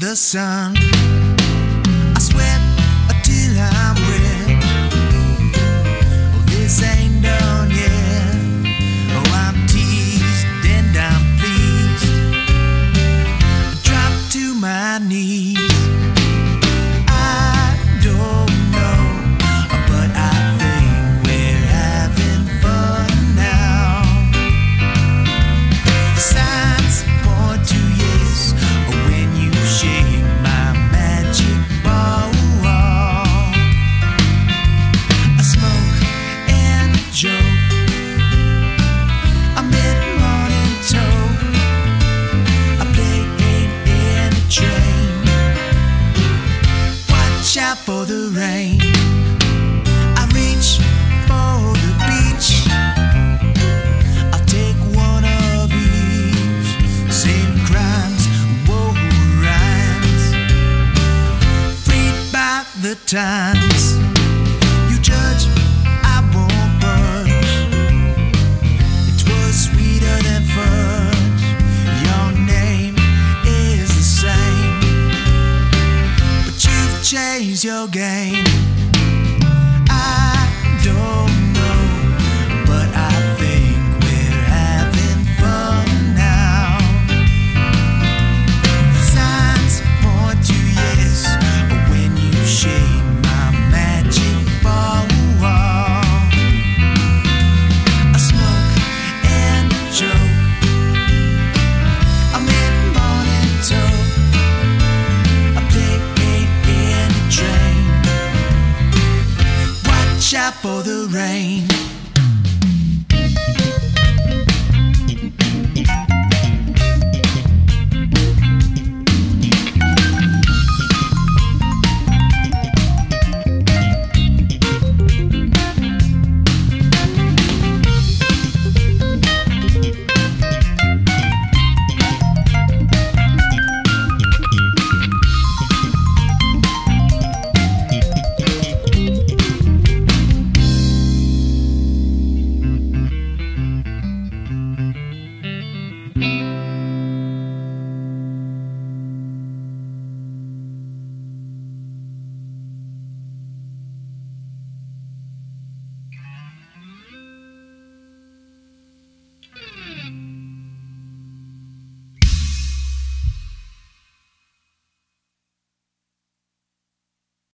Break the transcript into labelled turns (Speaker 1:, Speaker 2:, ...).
Speaker 1: the sun. I sweat till I'm wet. Oh, this ain't done yet. Oh, I'm teased and I'm pleased. I drop to my knees. I don't know, but I think we're having fun now. The signs point to yes when you shake my magic ball. I smoke and joke. I mid-morning toke. I play 8 in a train. Watch out for the rain. I reach for the beach. I'll take one of each. Same crimes, woe rhymes. Freed by the times. You judge, I won't budge. It was sweeter than fudge. Your name is the same, but you've changed your game. I don't know, but I think we're having fun now. The signs point to yes when you shake my magic ball. I smoke and joke. I mid-morning toke. I play 8 in a train. Watch out for the rain.